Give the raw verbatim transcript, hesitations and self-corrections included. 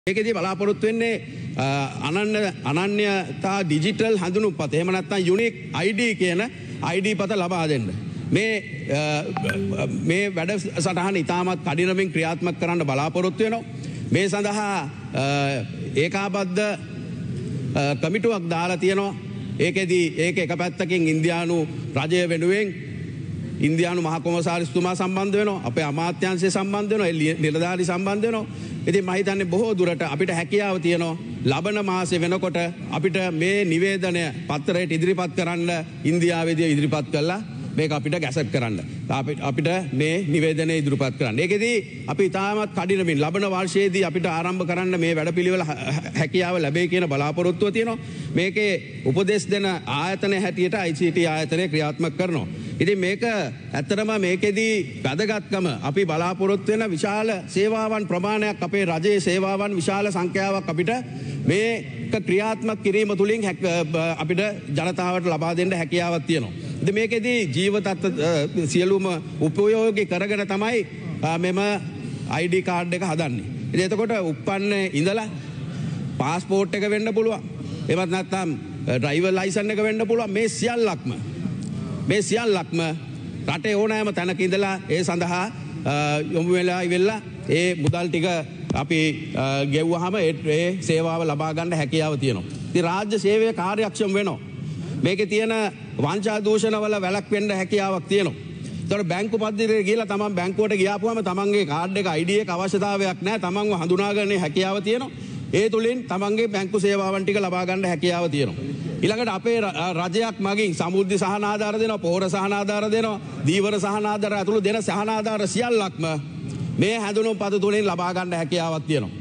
ඒකෙදී බලාපොරොත්තු වෙන්නේ අනන්‍ය අනන්‍යතා ඩිජිටල් හඳුනුම්පත එහෙම නැත්නම් යුනික් I D කියන I D පත ලබා දෙන්න. මේ මේ වැඩසටහන ඉතාමත් කඩිනමින් ක්‍රියාත්මක කරන්න බලාපොරොත්තු වෙනවා. මේ සඳහා ඒකාබද්ධ කමිටුවක් දාලා තියෙනවා. ඒකෙදී ඒක එක පැත්තකින් ඉන්දියානු රජය වෙනුවෙන් ඉන්දියානු මහ කොමසාරිස්තුමා සම්බන්ධ වෙනවා. අපේ අමාත්‍යාංශය සම්බන්ධ වෙනවා. නිලධාරි සම්බන්ධ වෙනවා. ඉතින් මම හිතන්නේ බොහෝ දුරට අපිට හැකියාව තියෙනවා ලබන මාසෙ වෙනකොට අපිට මේ නිවේදනය පත්තරයට ඉදිරිපත් කරන්න ඉන්දියාවේදී ඉදිරිපත් කළා මේක අපිට ගැසට් කරන්න. අපිට මේ නිවේදනය ඉදිරිපත් කරන්න. ඒකෙදී අපි ඉතාමත් කඩිනමින් ලබන වර්ෂයේදී අපිට ආරම්භ කරන්න මේ වැඩපිළිවෙල හැකියාව ලැබෙයි කියන බලාපොරොත්තුව තියෙනවා. මේකේ උපදෙස් දෙන ආයතන හැටියට I C T ආයතනය ක්‍රියාත්මක කරනවා. ඉතින් මේක ඇත්තටම මේකෙදී වැදගත්කම අපි බලාපොරොත්තු වෙන විශාල සේවාවන් ප්‍රමාණයක් අපේ රජයේ සේවාවන් විශාල සංඛ්‍යාවක් අපිට මේක ක්‍රියාත්මක කිරීම තුළින් අපිට ජනතාවට ලබා දෙන්න හැකියාවක් තියෙනවා. ඉතින් මේකෙදී ජීවිතත් සියලුම උපයෝගී කරගෙන තමයි මෙම I D කාඩ් එක හදන්නේ. ඉතින් එතකොට උප්පන්න ඉඳලා පාස්පෝර්ට් එක වෙන්න පුළුවන්. එහෙමත් නැත්නම් ඩ්‍රයිවර් ලයිසන් එක වෙන්න පුළුවන්. මේ සියල්ලක්ම මේ සියල්ලක්ම රටේ ඕනෑම තැනක ඉඳලා ඒ සඳහා යොමු වෙලා ඉවෙලා ඒ මුදල් ටික අපි ගෙව්වහම ඒ සේවාව ලබා ගන්න හැකියාව තියෙනවා. ඉතින් රාජ්‍ය සේවය කාර්යක්ෂම වෙනවා. මේකේ තියෙන වංචා දූෂණ වල වැළැක්වෙන්න හැකියාවක් තියෙනවා. ඒතකොට බැංකු පද්ධතියට ගිහලා තමන් බැංකුවට ගියාපුවම තමන්ගේ කාඩ් එක I D එක අවශ්‍යතාවයක් නැහැ. තමන්ව හඳුනාගන්න හැකියාව තියෙනවා. ඒ තුලින් තමන්ගේ බැංකු සේවාවන් ටික ලබා ගන්න හැකියාව තියෙනවා. ඊළඟට අපේ රජයක් මගින් සමුද්‍රි සහන ආධාර දෙනවා, පොහොර සහන ආධාර දෙනවා, දීවර සහන ආධාර ඇතුළු දෙන සහන ආධාර සියල්ලක්ම මේ හැඳුනුම්පත තුලින් ලබා ගන්න හැකියාවක් තියෙනවා.